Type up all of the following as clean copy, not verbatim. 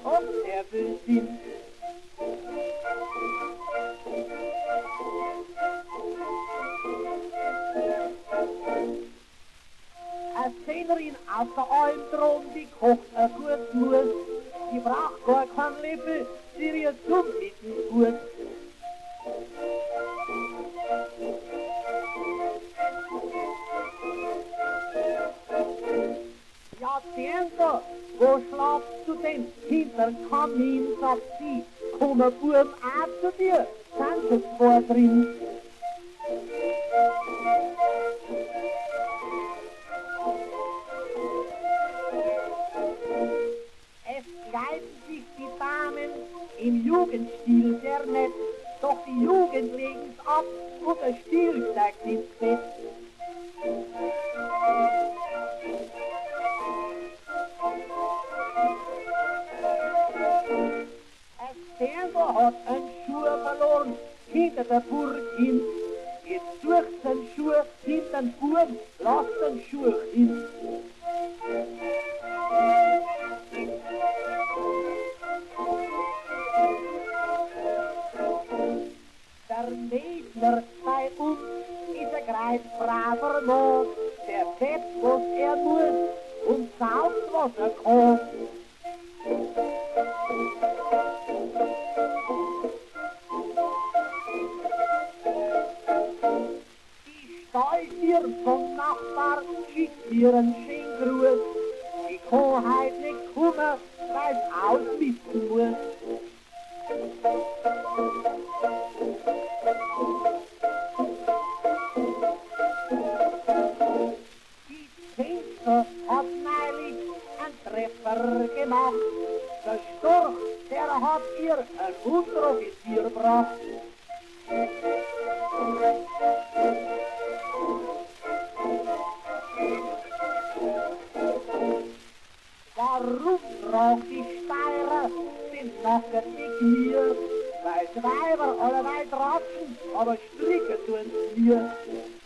und er besinnt. Eine Zehnerin aus der Almdrom, die kocht ein gut Mus, die braucht gar keinen Löffel, sie rührt zum mit dem Fuß. Jahrzehnte, wo schlafst du denn? Hinterm Kamin, sagt sie, kommen Buben auch zu dir, sind schon zwei drin. Es kleiden sich die Damen im Jugendstil sehr nett, doch die Jugend legen's ab und der Stil steigt ins Bett. Ein Sterndl hat einen Schuh verloren, hinter der Burg hin. Jetzt sucht den Schuh hinter den Buben, lasst den Schuh hin. Der Mädler bei uns ist ein greifbraver Mann, der fährt, was er muss und saugt, was er kann. Die Stalltier vom Nachbar schickt ihr einen schönen Gruß. Ich kann heut nicht kommen, weil's ausmisten muss. Hat neulich einen Treffer gemacht. Der Storch, der hat ihr einen Unteroffizier gebracht. Warum tragt die Steirer den Nacken mit mir? Weil Weiber allerlei tratschen, aber stricken tun's mir.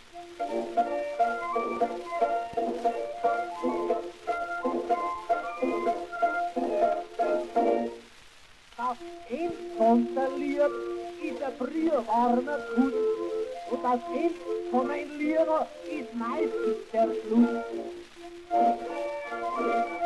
Das End von der Lied ist ein brühwarmer Kuss und das End von ein Lieder ist meistens der Schluss.